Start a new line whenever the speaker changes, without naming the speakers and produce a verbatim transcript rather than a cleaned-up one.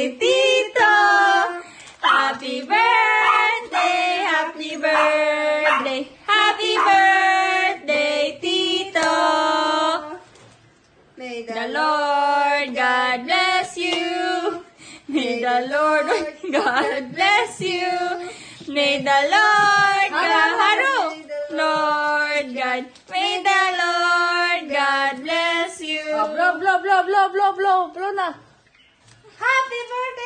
birthday, Tito! Happy birthday, happy birthday, happy birthday, Tito! May the Lord God bless you. May the Lord God bless you. May the Lord God, Haru, Lord God, may the Lord God bless you.
Oh, blow, blow, blow, blow, blow, blow, blow na.
Happy birthday!